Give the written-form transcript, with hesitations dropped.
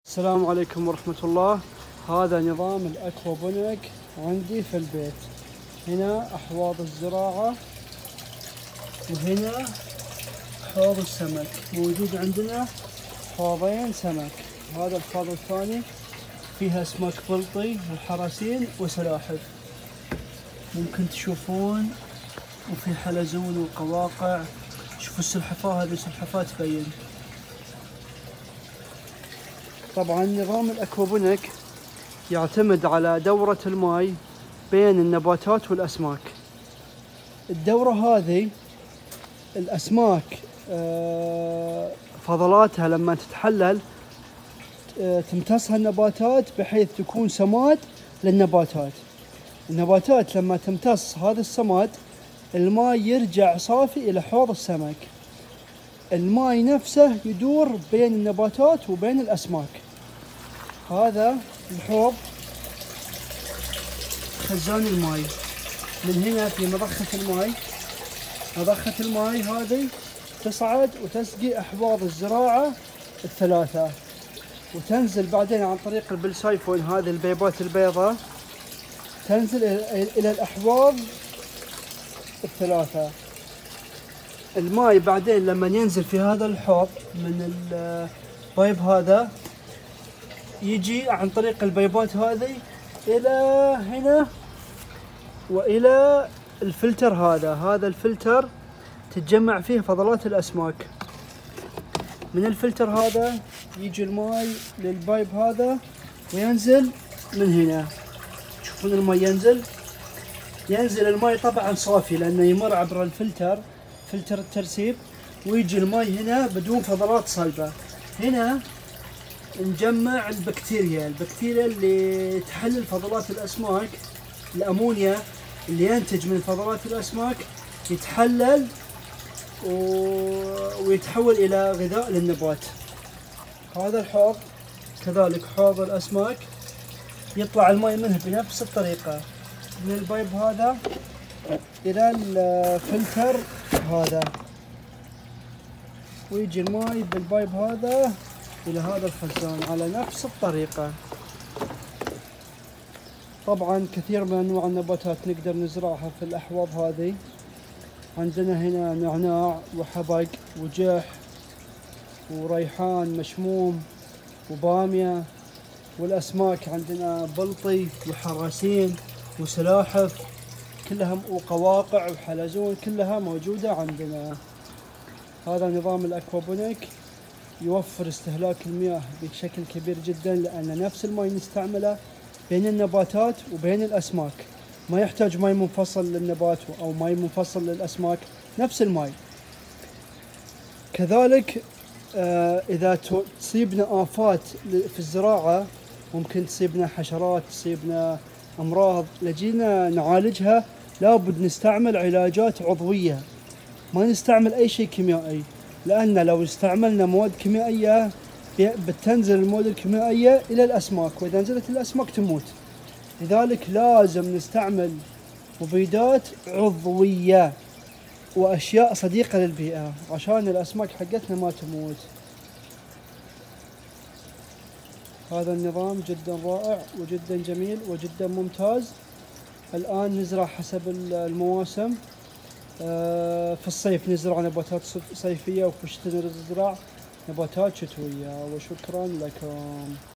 السلام عليكم ورحمة الله. هذا نظام الأكوابونيك عندي في البيت. هنا أحواض الزراعة وهنا حوض السمك. موجود عندنا حوضين سمك. هذا الحوض الثاني فيها اسماك بلطي وحراسين وسلاحف، ممكن تشوفون، وفي حلزون وقواقع. شوفوا السلحفاة، هذه سلحفاة تبين. طبعا نظام الأكوابونيك يعتمد على دورة الماء بين النباتات والأسماك. الدورة هذه الأسماك فضلاتها لما تتحلل تمتصها النباتات بحيث تكون سماد للنباتات. النباتات لما تمتص هذا السماد الماء يرجع صافي إلى حوض السمك. الماء نفسه يدور بين النباتات وبين الأسماك. هذا الحوض خزان الماء. من هنا في مضخة الماء. مضخة الماء هذه تصعد وتسقي أحواض الزراعة الثلاثة، وتنزل بعدين عن طريق البلسايفون، هذه البيبات البيضاء، تنزل إلى الأحواض الثلاثة. الماء بعدين لما ينزل في هذا الحوض من البايب هذا يجي عن طريق البيبات هذه إلى هنا وإلى الفلتر هذا الفلتر تتجمع فيه فضلات الأسماك. من الفلتر هذا يجي الماء للبايب هذا وينزل من هنا. تشوفون الماء ينزل الماء طبعا صافي لأنه يمر عبر الفلتر، فلتر الترسيب، ويجي الماء هنا بدون فضلات صلبة. هنا نجمع البكتيريا اللي تحلل فضلات الأسماك. الأمونيا اللي ينتج من فضلات الأسماك يتحلل ويتحول إلى غذاء للنبات. هذا الحوض كذلك حوض الأسماك، يطلع الماء منه بنفس الطريقة من البايب هذا إلى الفلتر هذا، ويجي الماء بالبايب هذا إلى هذا الخزان على نفس الطريقة. طبعا كثير من أنواع النباتات نقدر نزرعها في الأحواض هذه. عندنا هنا نعناع وحبق وجح وريحان مشموم وبامية، والأسماك عندنا بلطي وحراسين وسلاحف كلها، وقواقع وحلزون كلها موجودة عندنا. هذا نظام الأكوابونيك يوفر استهلاك المياه بشكل كبير جدا، لأن نفس الماء نستعمله بين النباتات وبين الأسماك. ما يحتاج ماء منفصل للنبات أو ماء منفصل للأسماك، نفس الماء. كذلك إذا تصيبنا آفات في الزراعة، ممكن تصيبنا حشرات، تصيبنا أمراض، لجينا نعالجها لابد نستعمل علاجات عضوية، ما نستعمل أي شيء كيميائي، لأن لو استعملنا مواد كيميائية بتنزل المواد الكيميائية إلى الأسماك، وإذا نزلت الأسماك تموت. لذلك لازم نستعمل مبيدات عضوية وأشياء صديقة للبيئة عشان الأسماك حقتنا ما تموت. هذا النظام جدا رائع وجدا جميل وجدا ممتاز. الآن نزرع حسب المواسم. في الصيف نزرع نباتات صيفية، وفي الشتاء نزرع نباتات شتوية. وشكرا لكم.